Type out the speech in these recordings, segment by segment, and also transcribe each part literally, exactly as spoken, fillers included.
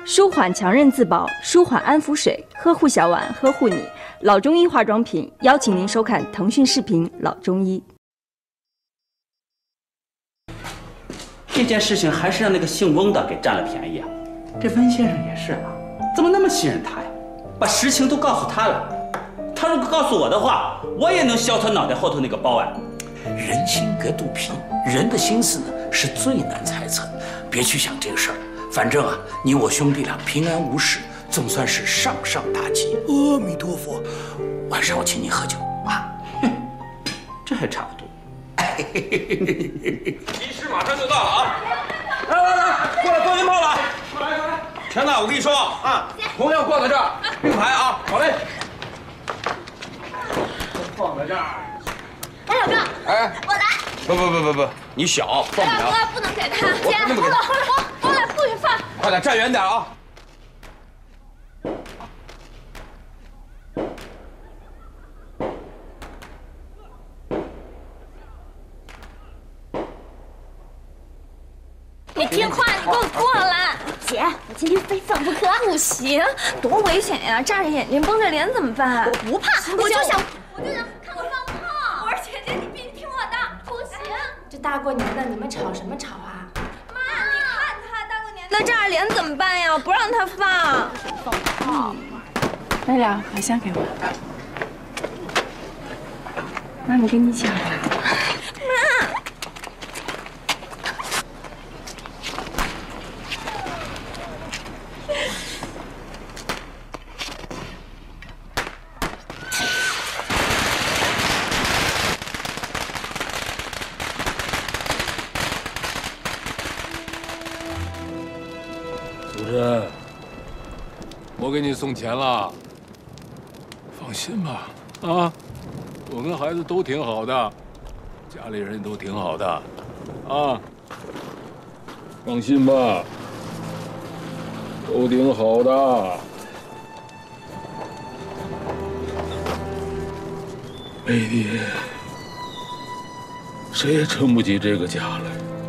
舒缓强韧自保，舒缓安抚水，呵护小碗，呵护你。老中医化妆品，邀请您收看腾讯视频《老中医》。 这件事情还是让那个姓翁的给占了便宜啊！这温先生也是啊，怎么那么信任他呀？把实情都告诉他了，他如果告诉我的话，我也能削他脑袋后头那个包啊！ 人心隔肚皮，人的心思呢是最难猜测的。别去想这个事儿，反正啊，你我兄弟俩平安无事，总算是上上大吉。阿弥陀佛，晚上我请你喝酒啊！ 这还差不多。 医师马上就到了啊！来来来，过来放鞭炮了！过来过来！田娜，我跟你说啊，同样挂在这儿，并排啊，好嘞。放在这儿。 来，老赵， 哎， 我来。 不不不不不，你小放不了。 哥，不能给他。 我姐， 那么给他。 我我我来，不许放。 快点站远点啊！ 你听话，你给我过来！姐，我今天非放不可。不行，多危险呀！炸着眼睛，绷着脸怎么办？我不怕，我就想，我就想看我放炮。我说姐姐，你必须听我的。不行， 这大过年的，你们吵什么吵啊？ 妈，你看他大过年的炸着脸怎么办呀？不让他放。 放炮。来俩海香给我。妈，我给你抢吧。 妈。 主任，我给你送钱了，放心吧，啊，我跟孩子都挺好的，家里人都挺好的，啊，放心吧，都挺好的。没你，谁也撑不起这个家来。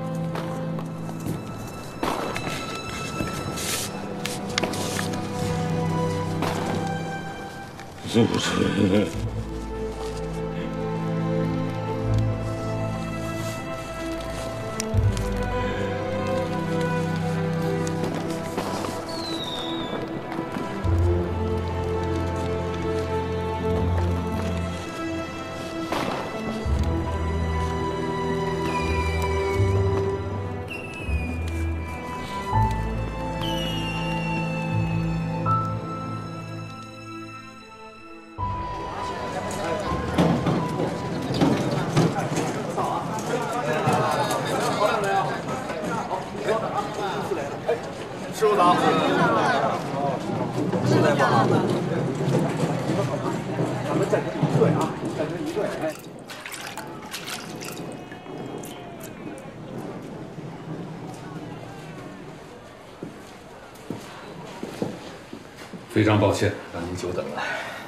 是不是？ 师傅早。 实在不好，咱们站成一队啊，站成一队。哎。 非常抱歉，让您久等了。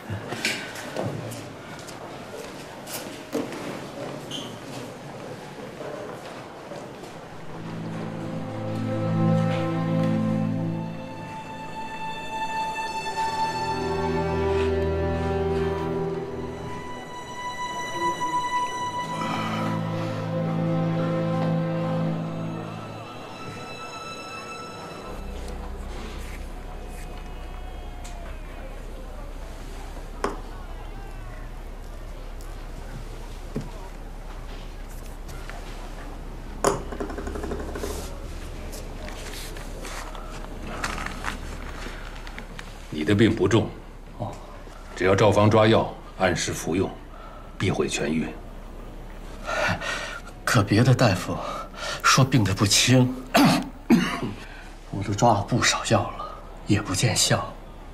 你的病不重，哦，只要照方抓药，按时服用，必会痊愈。 可别的大夫说病得不轻，我都抓了不少药了，也不见效。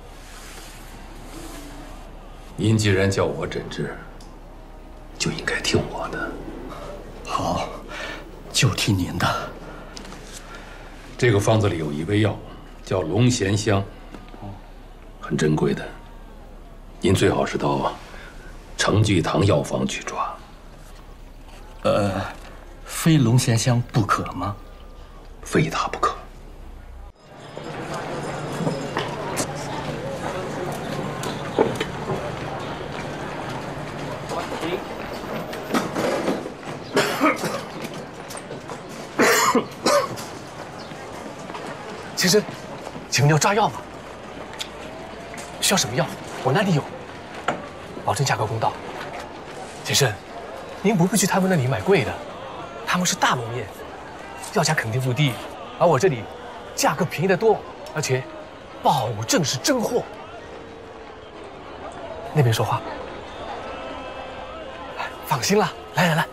您既然叫我诊治，就应该听我的。 好，就听您的。 这个方子里有一味药，叫龙涎香。很珍贵的，您最好是到程聚堂药房去抓。 呃，非龙涎香不可吗？ 非它不可。 先生，请问要抓药吗？需要什么药？我那里有，保证价格公道。先生，您不必去他们那里买贵的，他们是大农业，药价肯定不低，而我这里价格便宜得多，而且保证是真货。那边说话，放心啦，来来来。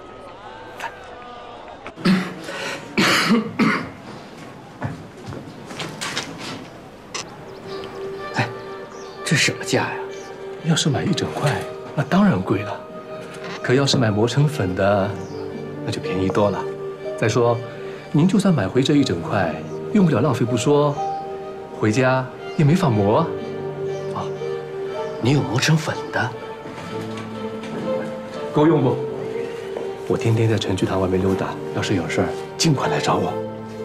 哎，这什么价呀？ 要是买一整块，那当然贵了。可要是买磨成粉的，那就便宜多了。再说，您就算买回这一整块，用不了浪费不说，回家也没法磨啊。 啊，你有磨成粉的？ 够用不？我天天在程序堂外面溜达，要是有事儿，尽快来找我。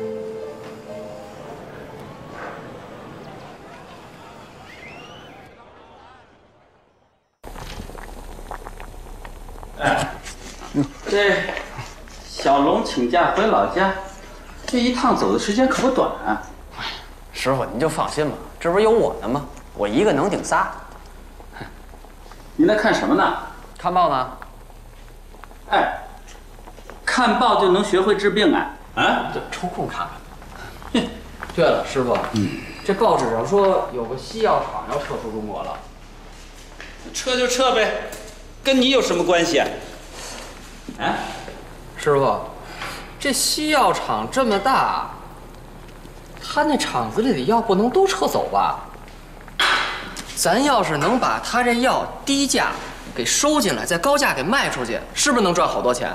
这小龙请假回老家，这一趟走的时间可不短啊。 师傅，您就放心吧，这不是有我呢吗？我一个能顶仨。 你在看什么呢？ 看报呢。 哎，看报就能学会治病啊？啊， 就抽空看看。对了，师傅，嗯，这报纸上说有个西药厂要撤出中国了。 撤就撤呗，跟你有什么关系啊？ 啊， 师傅，这西药厂这么大，他那厂子里的药不能都撤走吧？咱要是能把他这药低价给收进来，再高价给卖出去，是不是能赚好多钱？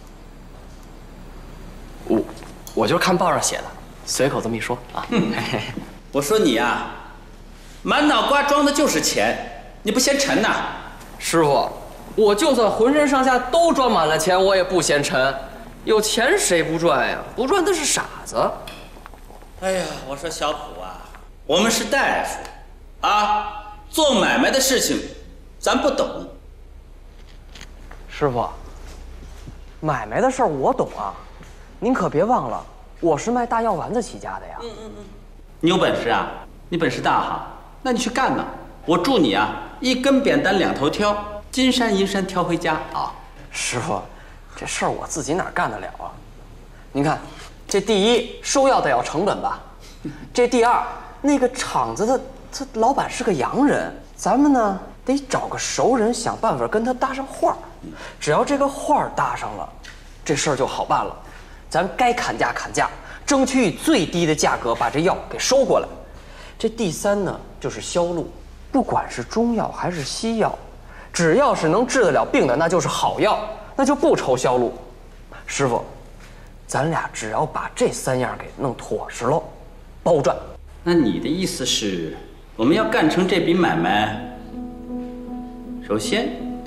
我我就是看报上写的，随口这么一说啊。嗯、 我说你啊，满脑瓜装的就是钱，你不嫌沉呐？ 师傅。 我就算浑身上下都装满了钱，我也不嫌沉。有钱谁不赚呀？不赚的是傻子。 哎呀，我说小普啊，我们是大夫，啊，做买卖的事情咱不懂。 师傅，买卖的事儿我懂啊，您可别忘了，我是卖大药丸子起家的呀。 嗯嗯嗯，你有本事啊，你本事大哈，那你去干呐！我祝你啊，一根扁担两头挑。 金山银山挑回家啊！ 师傅，这事儿我自己哪干得了啊？您看，这第一收药得要成本吧？这第二，那个厂子的他老板是个洋人，咱们呢得找个熟人，想办法跟他搭上话儿。只要这个话儿搭上了，这事儿就好办了。咱该砍价砍价，争取以最低的价格把这药给收过来。这第三呢，就是销路，不管是中药还是西药。 只要是能治得了病的，那就是好药，那就不愁销路。师傅，咱俩只要把这三样给弄妥实喽，包赚。 那你的意思是，我们要干成这笔买卖，首先，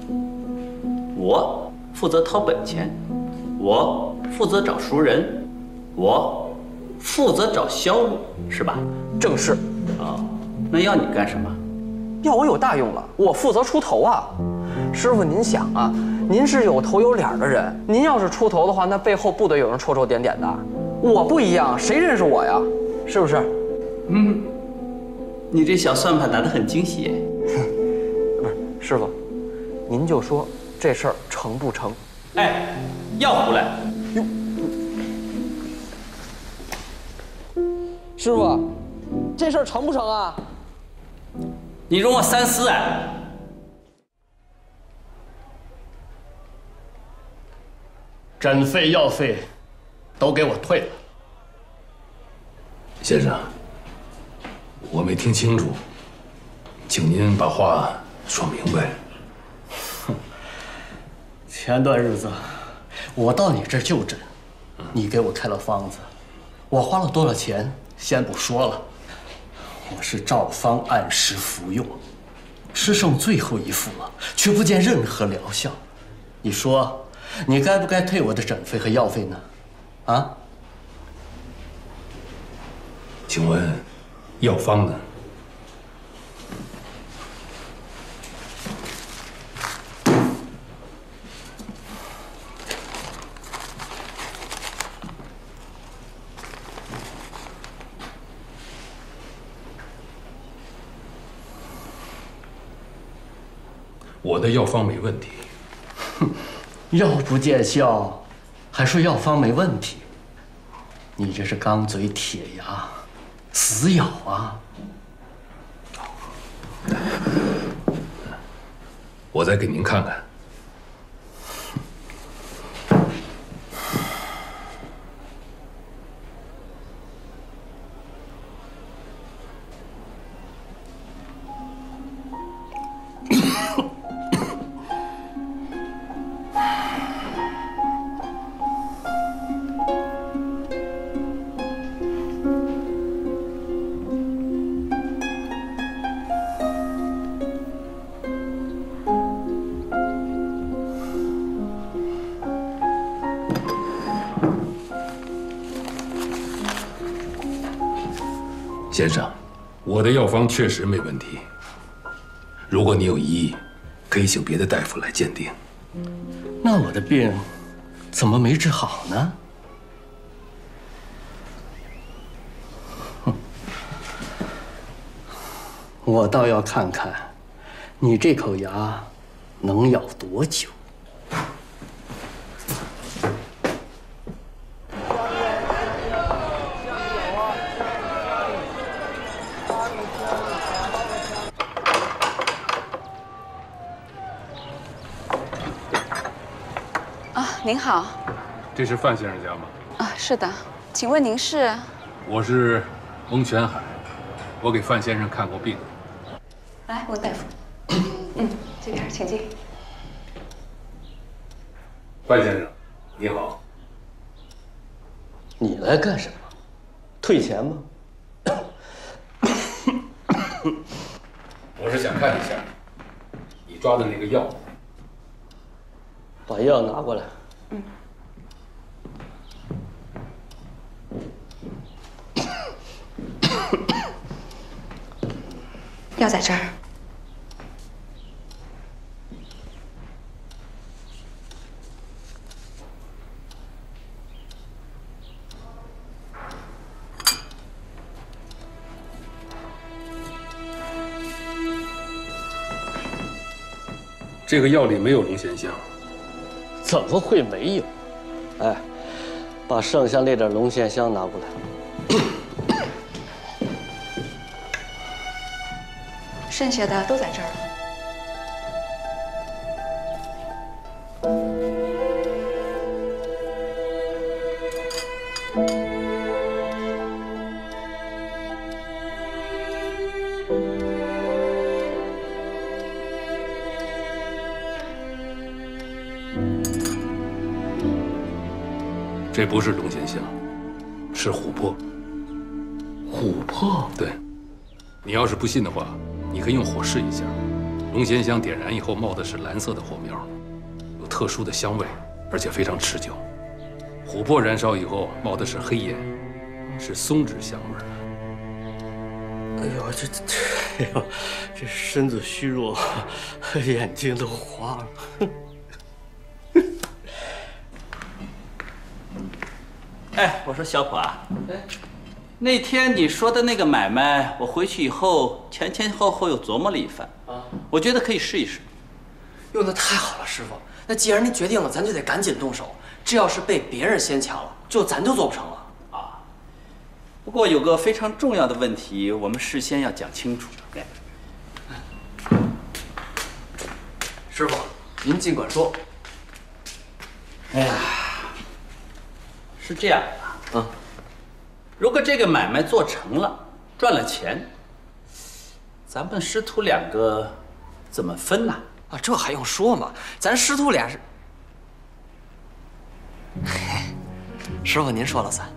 我负责掏本钱，我负责找熟人，我负责找销路，是吧？ 正是。 哦，那要你干什么？ 要我有大用了，我负责出头啊！师傅，您想啊，您是有头有脸的人，您要是出头的话，那背后不得有人戳戳点点的？我不一样，谁认识我呀？是不是？ 嗯，你这小算盘打得很精细。 不是，师傅，您就说这事儿成不成？ 哎，要胡来！ 哟，师傅，这事儿成不成啊？ 你容我三思啊！ 诊费、药费都给我退了。 先生，我没听清楚，请您把话说明白。 哼，前段日子我到你这儿就诊，你给我开了方子，我花了多少钱先不说了。 我是照方按时服用，吃剩最后一副了，却不见任何疗效。你说，你该不该退我的诊费和药费呢？啊？ 请问，药方呢？ 我的药方没问题。 哼，药不见效，还说药方没问题？你这是钢嘴铁牙，死咬啊！ 我再给您看看。先生，我的药方确实没问题。如果你有异议，可以请别的大夫来鉴定。 那我的病怎么没治好呢？哼，我倒要看看你这口牙能咬多久。 您好， 这是范先生家吗？ 啊，是的，请问您是？ 我是翁全海，我给范先生看过病。 来，翁大夫。嗯，这边请进。 范先生，你好。 你来干什么？退钱吗？ 我是想看一下你抓的那个药。 把药拿过来。 嗯。药在这儿。 这个药里没有龙涎香。 怎么会没有？哎，把剩下那点龙涎香拿过来。 剩下的都在这儿。 这不是龙涎香，是琥珀。 琥珀？ 对。你要是不信的话，你可以用火试一下。龙涎香点燃以后冒的是蓝色的火苗，有特殊的香味，而且非常持久。琥珀燃烧以后冒的是黑烟，是松脂香味。 哎呦，这这，哎呦，这身子虚弱，眼睛都花了。 哎，我说小普啊，哎，那天你说的那个买卖，我回去以后前前后后又琢磨了一番啊，我觉得可以试一试。 哟，那太好了，师傅。那既然您决定了，咱就得赶紧动手。这要是被别人先抢了，就咱就做不成了啊。不过有个非常重要的问题，我们事先要讲清楚。哎， 师傅，您尽管说。 哎呀。是这样的， 嗯， 如果这个买卖做成了，赚了钱，咱们师徒两个怎么分呢？ 啊，这还用说吗？咱师徒俩是，师傅您说了算。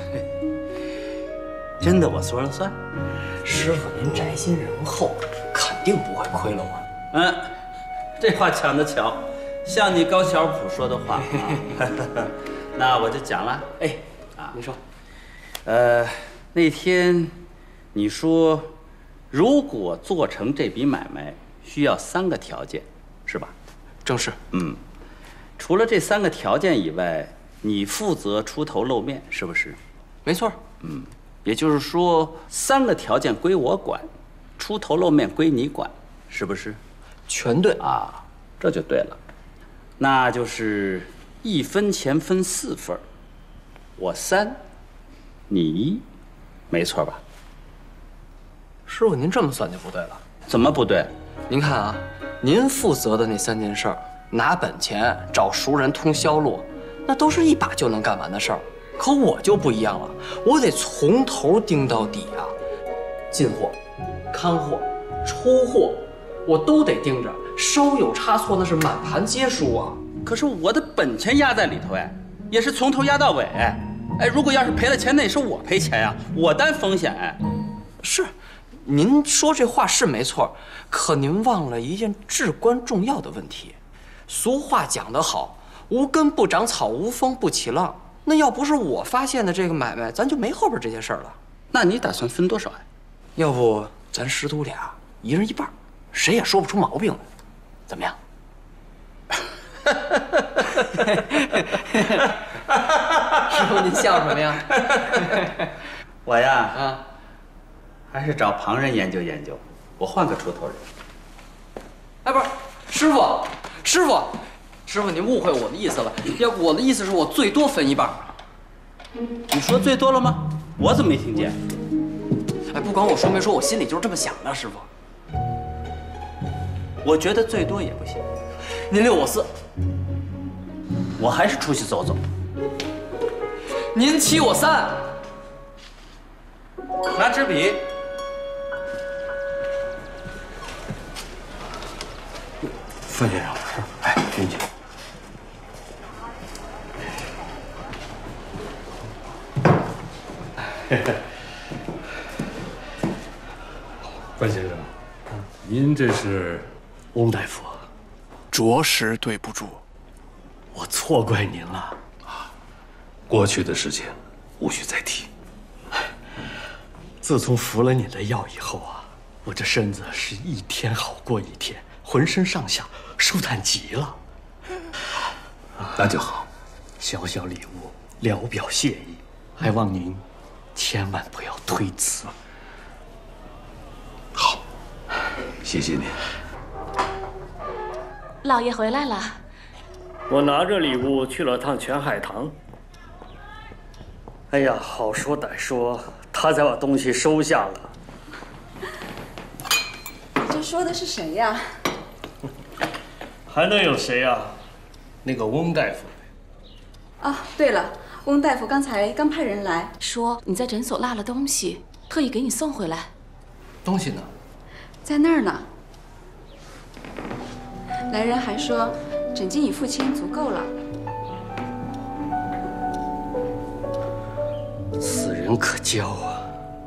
真的，我说了算。 师傅您宅心仁厚，肯定不会亏了我。 嗯，这话讲得巧，像你高小普说的话啊。那我就讲了， 哎，啊，您说， 呃，那天你说，如果做成这笔买卖，需要三个条件，是吧？ 正是。 嗯，除了这三个条件以外，你负责出头露面，是不是？ 没错。 嗯，也就是说，三个条件归我管，出头露面归你管，是不是？ 全对啊，这就对了，那就是一分钱分四份，我三，你一，没错吧？ 师傅，您这么算就不对了。 怎么不对？ 您看啊，您负责的那三件事儿，拿本钱、找熟人、通销路，那都是一把就能干完的事儿。可我就不一样了，我得从头盯到底啊，进货、看货、抽货，我都得盯着，稍有差错那是满盘皆输啊。 可是我的本钱压在里头哎，也是从头压到尾哎，如果要是赔了钱，那也是我赔钱呀，我担风险哎。 是，您说这话是没错，可您忘了一件至关重要的问题。俗话讲得好，无根不长草，无风不起浪。那要不是我发现的这个买卖，咱就没后边这些事儿了。 那你打算分多少呀？ 要不咱师徒俩一人一半，谁也说不出毛病来，怎么样？师傅，您笑什么呀？ 我呀，啊，还是找旁人研究研究，我换个出头人。 哎，不是，师傅，师傅。师傅，您误会我的意思了。要不我的意思是我最多分一半。 你说最多了吗？我怎么没听见？ 哎，不管我说没说，我心里就是这么想的，师傅。 我觉得最多也不行。 您六我四， 我还是出去走走。 您七我三， 拿支笔。 范先生，哎，进去。 范先生，您这是？ 翁大夫，着实对不住，我错怪您了。 啊，过去的事情无需再提。 自从服了你的药以后啊，我这身子是一天好过一天，浑身上下舒坦极了。 那就好， 小小礼物，聊表谢意，还望您千万不要推辞。 好，谢谢您。 老爷回来了， 我拿着礼物去了趟全海棠。哎呀，好说歹说，他才把东西收下了。 你这说的是谁呀？ 还能有谁呀？那个翁大夫。 啊，对了，翁大夫刚才刚派人来说你在诊所落了东西，特意给你送回来。 东西呢？ 在那儿呢。来人还说，诊金已付清，足够了。 此人可交啊！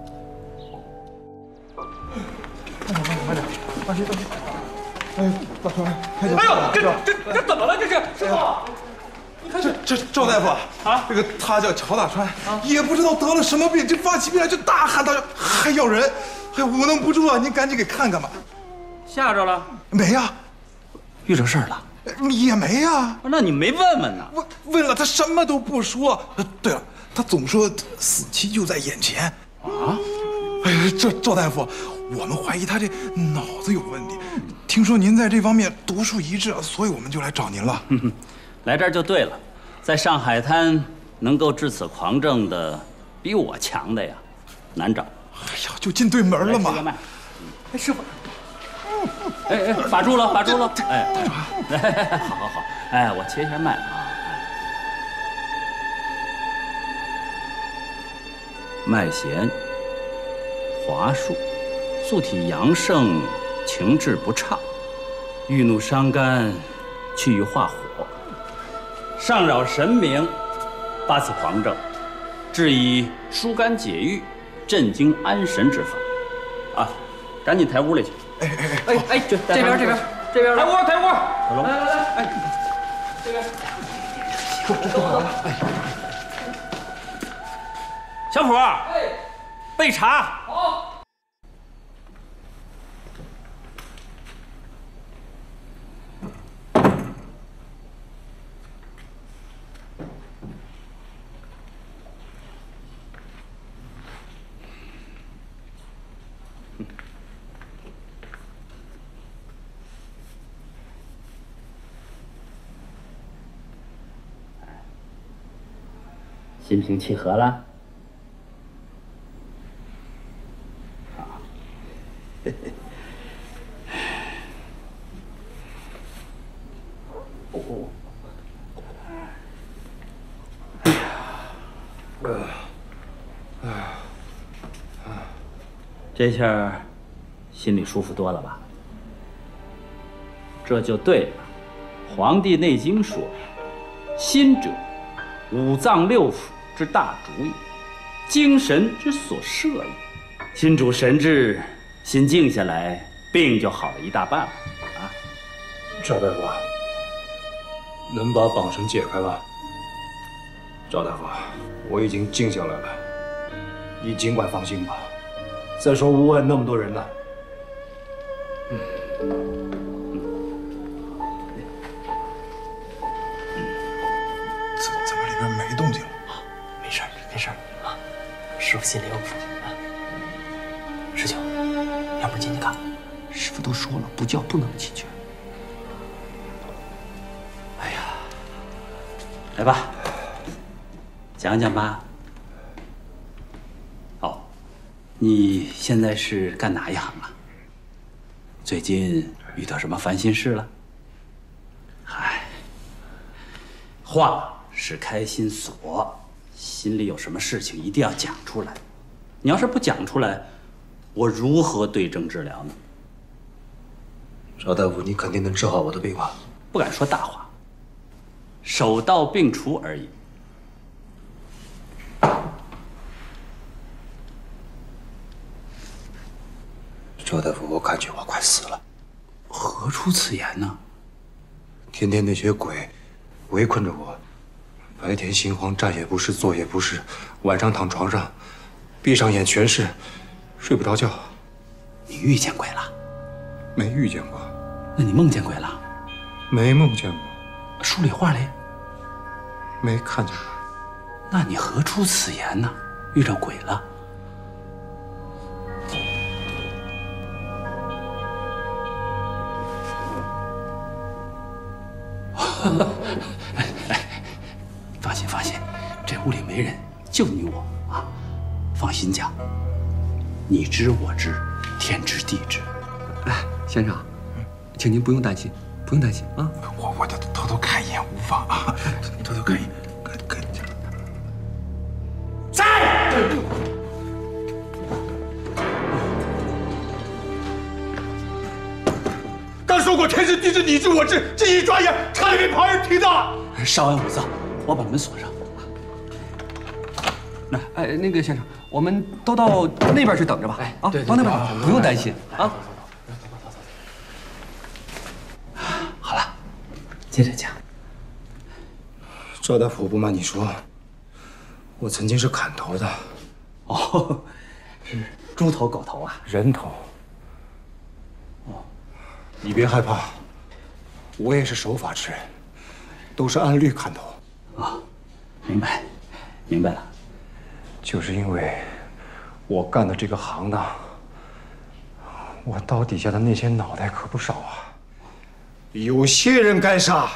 慢点，慢点，慢点，放心，放心。哎，大川，开脚。 哎呦，这这这怎么了？这是师傅， 你看这这赵大夫啊，这个他叫乔大川，也不知道得了什么病，这发起病来就大喊大叫，还要人，哎，无能不助啊！您赶紧给看看吧。 吓着了？ 没呀。 遇着事儿了？ 也没呀。 那你没问问呢？ 问问了，他什么都不说。对了，他总说死期就在眼前啊。哎呀，这赵大夫，我们怀疑他这脑子有问题。听说您在这方面独树一帜，所以我们就来找您了。 来这儿就对了，在上海滩能够治此狂症的，比我强的呀，难找。 哎呀，就进对门了嘛。 哎，师傅。 哎哎，把住了，把住了！哎，哎，好好好，哎，我切一下脉啊，脉弦，华数，素体阳盛，情志不畅，郁怒伤肝，去郁化火，上扰神明，发此狂症，治以疏肝解郁、镇惊安神之法。啊，赶紧抬屋里去。 哎哎哎哎哎，这这边这边这边， 抬锅抬锅， 来来来，哎，这边， 这这干嘛？哎， 小普，哎，备茶。 好。 心平气和了。好，嘿嘿。哦。哎呀，呃，哎，啊，这下心里舒服多了吧？这就对了，《黄帝内经》说：“心者，五脏六腑之大主也，精神之所摄也。心主神志，心静下来，病就好了一大半了啊！” 赵大夫，能把绑绳解开吗？赵大夫，我已经静下来了，你尽管放心吧。再说屋外那么多人呢。嗯。 怎怎么里边没动静了？ 没事儿，没事儿啊，师傅心里有谱啊。师兄，要不进去看？ 师傅都说了，不叫不能进去。 哎呀，来吧，讲讲吧。哦，你现在是干哪一行啊？最近遇到什么烦心事了？嗨，话是开心锁，心里有什么事情一定要讲出来。你要是不讲出来，我如何对症治疗呢？ 赵大夫，你肯定能治好我的病吧？ 不敢说大话，手到病除而已。 赵大夫，我感觉我快死了。 何出此言呢？ 天天那些鬼围困着我，白天心慌，站也不是，坐也不是，晚上躺床上，闭上眼全是，睡不着觉。 你遇见鬼了？ 没遇见过。 那你梦见鬼了？ 没梦见过。 书里话嘞？ 没看见过。 那你何出此言呢？遇着鬼了？放心放心，这屋里没人，就你我啊！放心讲，你知我知，天知地知。 哎，先生，请您不用担心，不用担心啊。 我我就偷偷看一眼无妨啊，偷偷看一眼，看看。 在。 刚说过天知地知你知我知，这一转眼差点被旁人听到了。 稍安勿躁，我把门锁上。 来，哎，那个先生，我们都到那边去等着吧。哎，啊，到那边等，不用担心啊。 好了，接着讲。 赵大夫，不瞒你说，我曾经是砍头的。 哦，是猪头狗头啊？ 人头。哦，你别害怕，我也是守法之人，都是按律砍头。 啊，明白，明白了。 就是因为我干的这个行当，我刀底下的那些脑袋可不少啊。有些人该杀，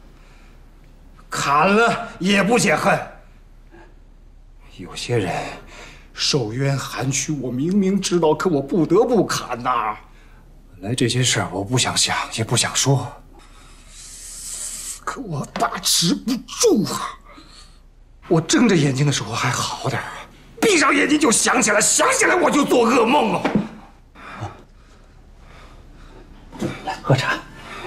砍了也不解恨；有些人受冤含屈，我明明知道，可我不得不砍呐。本来这些事儿我不想想，也不想说，可我把持不住啊。我睁着眼睛的时候还好点儿，闭上眼睛就想起来，想起来我就做噩梦了。 来喝茶。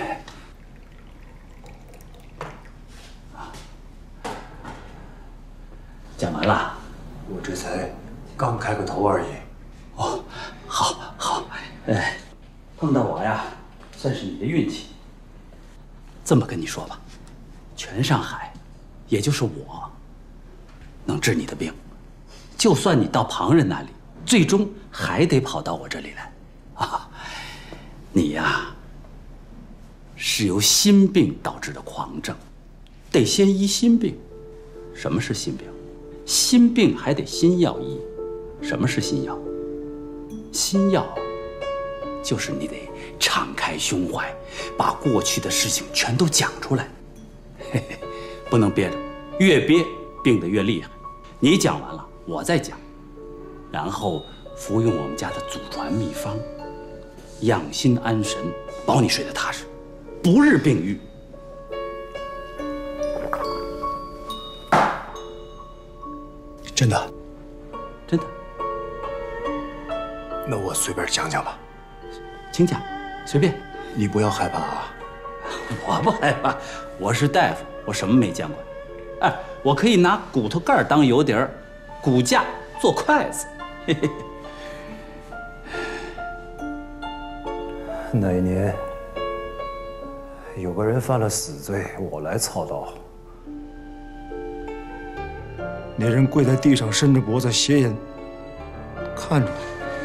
讲完了， 我这才刚开个头而已。 哦，好，好，哎，碰到我呀，算是你的运气。这么跟你说吧，全上海，也就是我能治你的病。就算你到旁人那里，最终还得跑到我这里来。啊，你呀，是由心病导致的狂症，得先医心病。什么是心病？心病还得心药医。什么是心药？心药就是你得敞开胸怀，把过去的事情全都讲出来，嘿嘿，不能憋着，越憋病得越厉害。 你讲完了，我再讲，然后服用我们家的祖传秘方，养心安神，保你睡得踏实，不日病愈。 真的？ 真的。 那我随便讲讲吧。 请讲，随便。 你不要害怕啊。 我不害怕，我是大夫，我什么没见过。哎，我可以拿骨头盖当油碟儿，骨架做筷子。嘿嘿。 那一年，有个人犯了死罪，我来操刀。那人跪在地上，伸着脖子，斜眼看着我。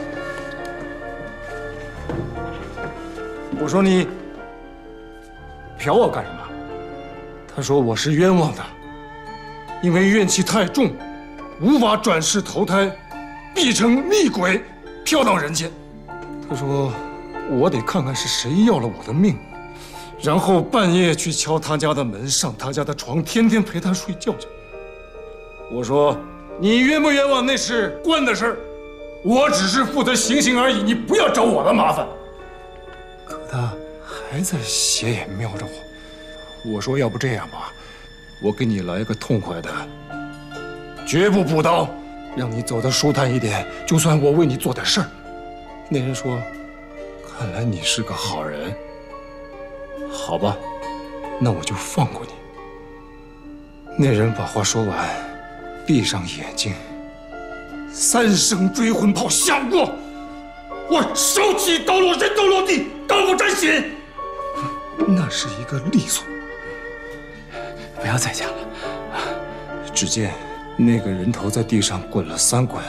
我说你嫖我干什么？他说我是冤枉的，因为怨气太重，无法转世投胎，必成厉鬼，飘荡人间。他说我得看看是谁要了我的命，然后半夜去敲他家的门，上他家的床，天天陪他睡觉去。我说你冤不冤枉那是官的事儿，我只是负责行刑而已，你不要找我的麻烦。可他还在斜眼瞄着我。我说要不这样吧，我给你来个痛快的，绝不补刀，让你走得舒坦一点，就算我为你做点事儿。那人说，看来你是个好人。好吧，那我就放过你。那人把话说完，闭上眼睛，三声追魂炮响过，我手起刀落，人头落地，刀不沾血。那是一个利索。不要再讲了。只见那个人头在地上滚了三滚，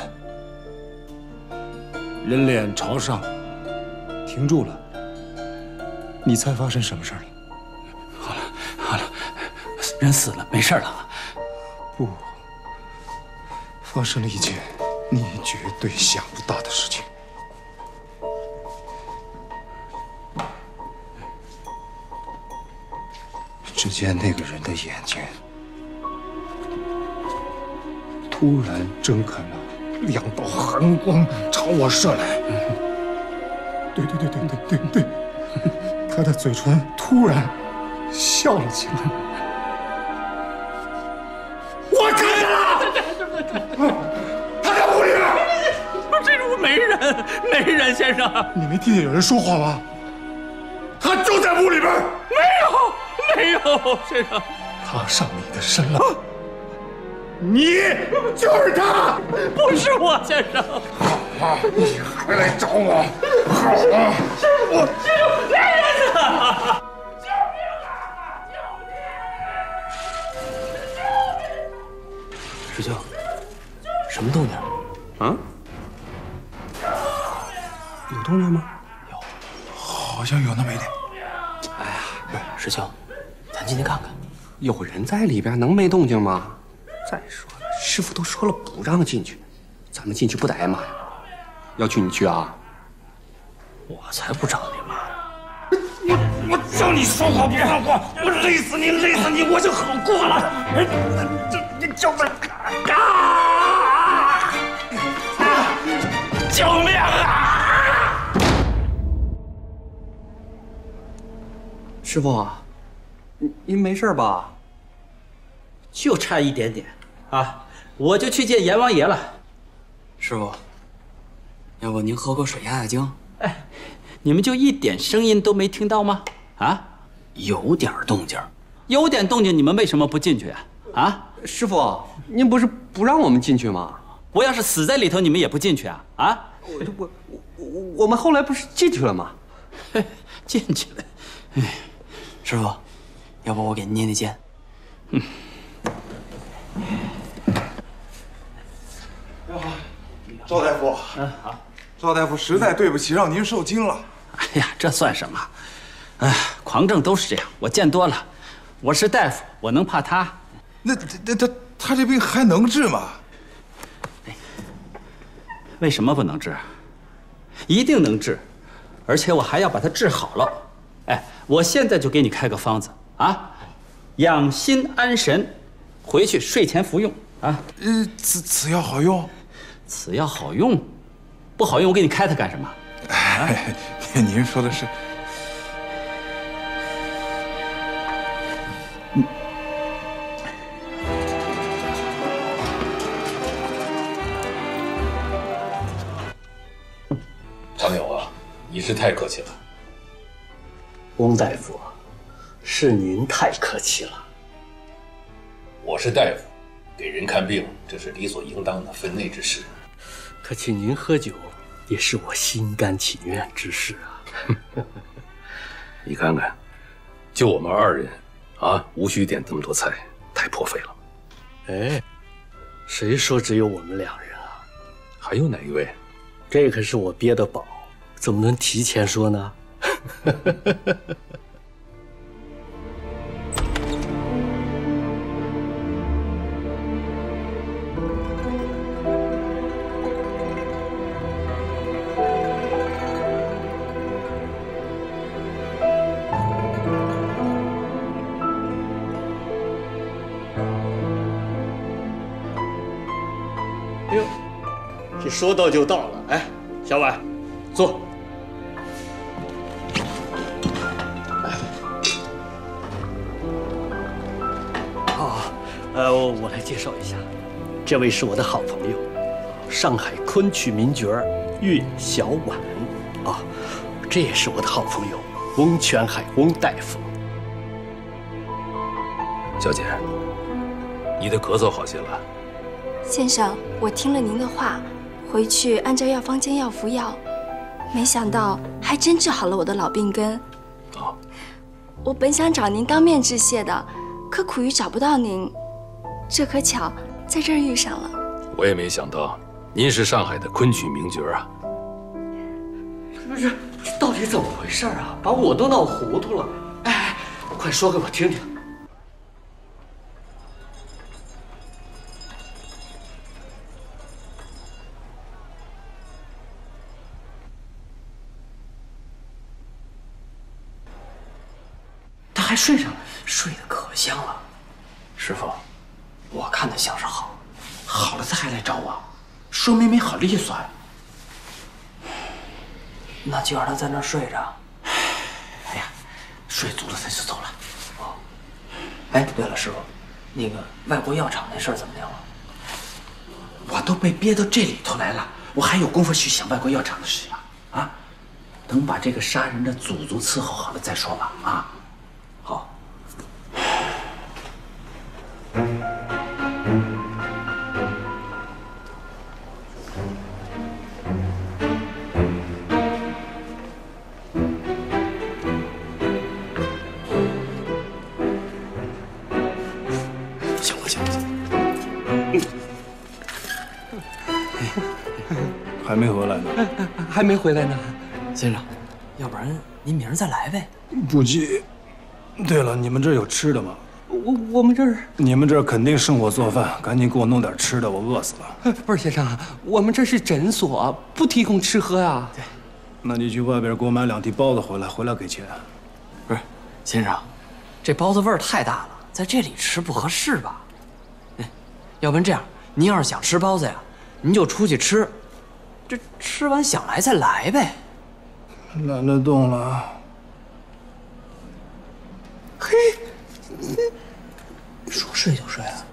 人脸朝上，停住了。你猜发生什么事了？ 好了好了，人死了，没事了。 不，发生了一件你绝对想不到的事情。只见那个人的眼睛突然睁开了，两道寒光朝我射来。对对对对对对对，他的嘴唇突然笑了起来。我看见了，他在屋里边。 不是这屋没人，没人，先生。 你没听见有人说话吗？他就在屋里边。 没有。没有，先生， 他上你的身了，你就是他， 不是我，先生。 好啊，你还来找我，好啊， 我来人呐！ 救命啊！救命！ 师兄，什么动静？啊？有动静吗？ 有，好像有那么一点。 哎呀，师兄。咱进去看看， 有人在里边，能没动静吗？再说了，师傅都说了不让进去，咱们进去不得挨骂呀？要去你去啊？ 我才不找你骂！ 我我叫你说话不算话，我累死你，累死你，我就好过了。这你就是啊！救命啊！ 师傅。您没事吧？ 就差一点点，啊，我就去见阎王爷了。 师傅，要不您喝口水压压惊？ 哎，你们就一点声音都没听到吗？啊， 有点动静， 有点动静，你们为什么不进去啊？啊， 师傅，您不是不让我们进去吗？ 我要是死在里头，你们也不进去啊？啊， 我我我我们后来不是进去了吗？ 进去了。哎， 师傅。要不我给您捏捏肩？嗯。 赵大夫，嗯好。赵大夫，实在对不起，让您受惊了。 哎呀，这算什么？哎，狂症都是这样，我见多了。我是大夫，我能怕他？ 那那他他这病还能治吗？ 为什么不能治？一定能治，而且我还要把他治好了。哎，我现在就给你开个方子。啊，养心安神，回去睡前服用啊？ 呃，此此药好用？ 此药好用？不好用，我给你开它干什么？ 哎，您说的是。 常友啊，你是太客气了。 翁大夫，是您太客气了。 我是大夫，给人看病，这是理所应当的分内之事。 可请您喝酒，也是我心甘情愿之事啊。 你看看，就我们二人，啊，无需点这么多菜，太破费了。 哎，谁说只有我们两人啊？ 还有哪一位？ 这可是我憋的宝，怎么能提前说呢？哟，这说到就到了。哎，小婉，坐。哦，呃，我来介绍一下，这位是我的好朋友，上海昆曲名角岳小婉。啊，这也是我的好朋友翁全海翁大夫。 小姐，你的咳嗽好些了。 先生，我听了您的话，回去按照药方煎药服药，没想到还真治好了我的老病根。 哦， 我本想找您当面致谢的，可苦于找不到您，这可巧在这儿遇上了。 我也没想到您是上海的昆曲名角啊。 不是，这到底怎么回事啊？把我都闹糊涂了。哎，快说给我听听。 他还睡上了，睡得可香了。师傅，我看他像是好， 好了他还来找我，说明没好利索呀。 那就让他在那儿睡着。 哎呀，睡足了他就走了。 哦，哎，对了，师傅，那个外国药厂那事儿怎么样了？ 我都被憋到这里头来了，我还有功夫去想外国药厂的事情啊？啊，等把这个杀人的祖宗伺候好了再说吧。啊。 好。 行了行了行了，还没回来呢， 还没回来呢，先生，要不然您明儿再来呗。 不急。对了，你们这儿有吃的吗？ 我我们这儿， 你们这儿肯定生火做饭，赶紧给我弄点吃的，我饿死了。 不是先生，我们这是诊所，不提供吃喝呀。 对， 那你去外边给我买两屉包子回来，回来给钱。 不是，先生，这包子味儿太大了，在这里吃不合适吧？哎，要不然这样，您要是想吃包子呀，您就出去吃，这吃完想来再来呗。 懒得动了。 嘿，说睡就睡啊！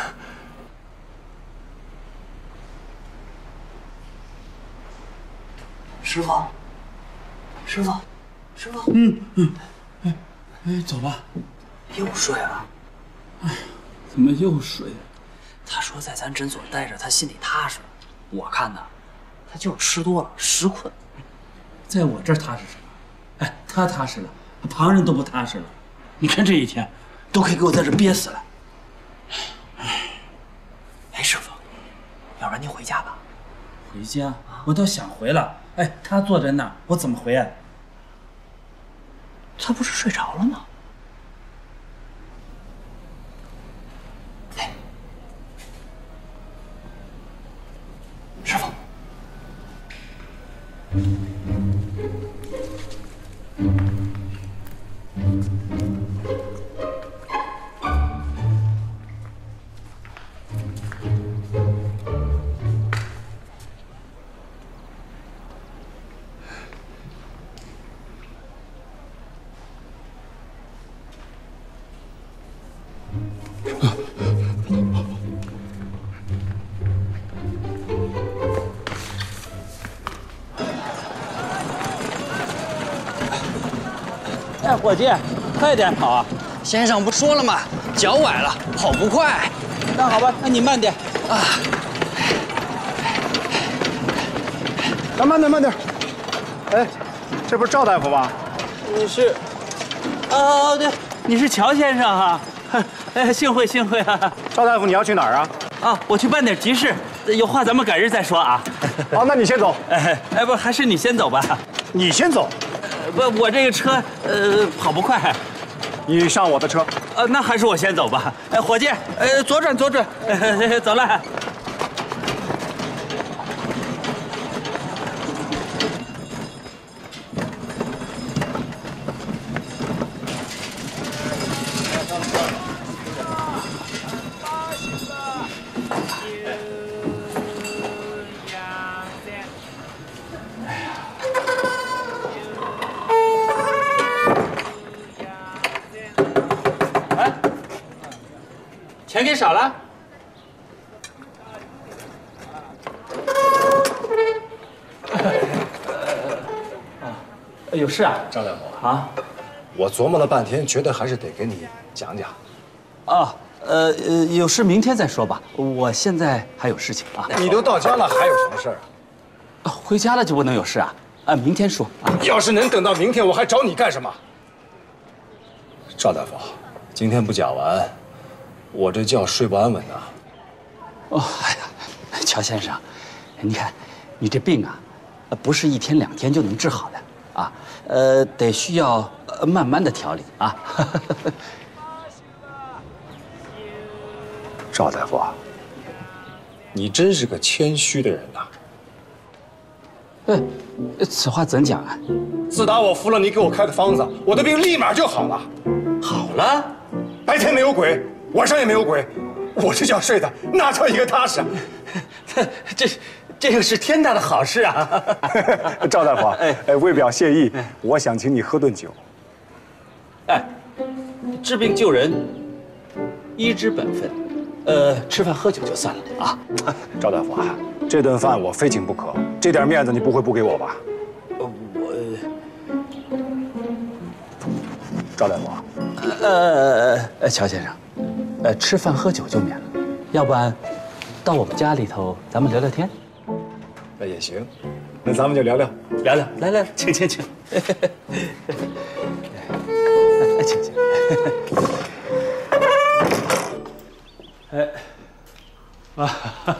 师傅，师傅，师傅， 嗯嗯，哎哎，走吧。 又睡了？ 哎，怎么又睡？ 他说在咱诊所待着，他心里踏实。我看呢，他就是吃多了，实困。 在我这儿踏实什么？哎，他踏实了，旁人都不踏实了。你看这一天，都快给我在这憋死了。 哎，师傅，要不然您回家吧。 回家？我倒想回了。哎，他坐在那儿，我怎么回啊？ 他不是睡着了吗？哎，师傅。 哎，伙计，快点跑啊！ 先生不说了吗？脚崴了，跑不快。 那好吧，那你慢点啊。 啊，慢点，慢点。哎，这不是赵大夫吧？ 你是？哦，对，你是乔先生哈。哎，幸会幸会啊。 赵大夫，你要去哪儿啊？ 啊，我去办点急事，有话咱们改日再说啊。 好，那你先走。 哎哎，不，还是你先走吧。 你先走。 不，我这个车呃跑不快。 你上我的车。 呃，那还是我先走吧。哎，伙计，呃，左转左转，走了。钱给少了？有事啊， 张大夫啊？ 我琢磨了半天，觉得还是得给你讲讲。 啊，呃呃，有事明天再说吧。我现在还有事情啊。 你都到家了，还有什么事儿啊？回家了就不能有事啊？啊，明天说啊。 要是能等到明天，我还找你干什么？赵大夫，今天不讲完。我这觉睡不安稳呐。 哦，哎呀，乔先生，你看，你这病啊，不是一天两天就能治好的啊，呃，得需要慢慢的调理啊。 赵大夫，你真是个谦虚的人呐。 呃，此话怎讲啊？ 自打我服了你给我开的方子，我的病立马就好了。 好了？ 白天没有鬼。晚上也没有鬼，我这觉睡的那叫一个踏实啊！ 这这个是天大的好事啊！ 赵大夫，哎哎，为表谢意，我想请你喝顿酒。 哎，治病救人，医之本分，呃，吃饭喝酒就算了啊。 赵大夫啊，这顿饭我非请不可，这点面子你不会不给我吧？ 我， 赵大夫， 呃呃，乔先生。呃，吃饭喝酒就免了，要不然到我们家里头，咱们聊聊天。 那也行，那咱们就聊聊， 聊聊。来来，请请请。请请。哎，啊，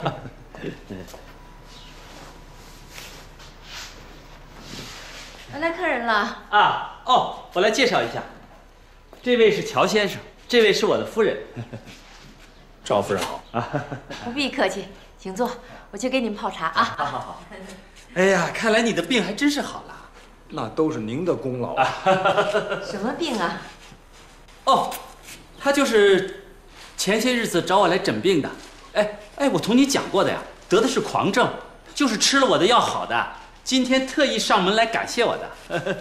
来客人了啊！哦，我来介绍一下，这位是乔先生。这位是我的夫人， 赵夫人好啊！ 不必客气，请坐，我去给你们泡茶啊。 好好好。哎呀，看来你的病还真是好了。 那都是您的功劳啊！ 什么病啊？ 哦，他就是前些日子找我来诊病的。哎哎，我同你讲过的呀，得的是狂症，就是吃了我的药好的。今天特意上门来感谢我的。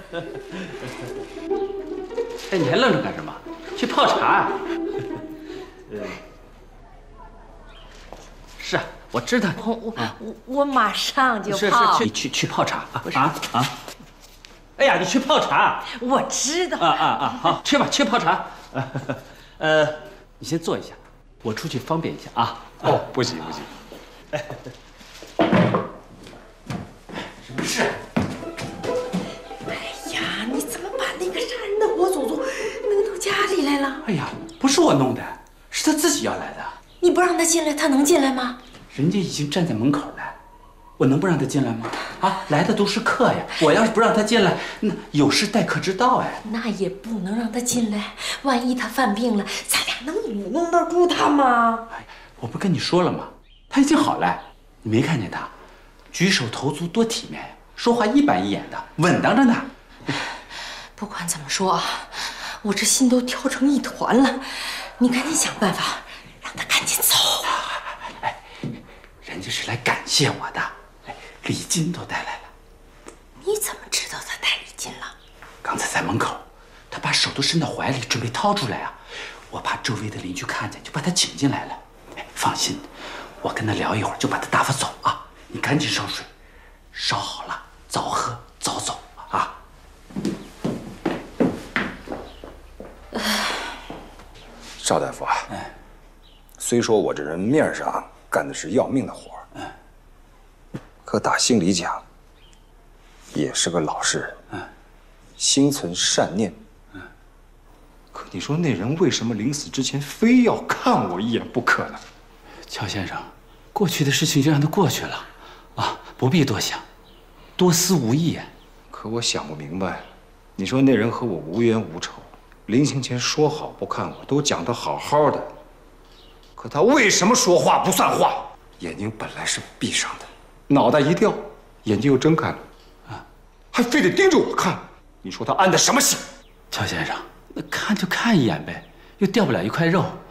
哎，你还愣着干什么？去泡茶啊！是啊，我知道。 我我我我马上就泡。 是是，去你去去泡茶啊啊啊！哎呀，你去泡茶。 我知道。 啊啊啊！好，去吧，去泡茶。呃，你先坐一下，我出去方便一下啊。 哦，不急不急。 什么事？ 哎呀，你怎么把那个杀人的活祖宗弄到家里来了？ 哎呀，不是我弄的，是他自己要来的。 你不让他进来，他能进来吗？ 人家已经站在门口了，我能不让他进来吗？啊，来的都是客呀！我要是不让他进来，那有失待客之道哎。 那也不能让他进来，万一他犯病了，咱俩能愚弄得住他吗？ 哎，我不跟你说了吗？他已经好了，你没看见他，举手投足多体面，说话一板一眼的，稳当着呢。 不管怎么说啊，我这心都跳成一团了，你赶紧想办法让他赶紧走。 哎，人家是来感谢我的，哎，礼金都带来了。 你怎么知道他带礼金了？ 刚才在门口，他把手都伸到怀里，准备掏出来啊。我怕周围的邻居看见，就把他请进来了。哎，放心，我跟他聊一会儿，就把他打发走啊。你赶紧烧水，烧好了早喝早走啊。 赵大夫啊，哎，虽说我这人面上干的是要命的活，哎，可打心里讲，也是个老实人，嗯，心存善念，嗯。可你说那人为什么临死之前非要看我一眼不可呢？ 乔先生，过去的事情就让它过去了，啊，不必多想，多思无益。 可我想不明白，你说那人和我无冤无仇。 临行前说好不看我，都讲得好好的，可他为什么说话不算话？眼睛本来是闭上的，脑袋一掉，眼睛又睁开了，啊，还非得盯着我看。你说他安的什么心？ 乔先生，那看就看一眼呗，又掉不了一块肉。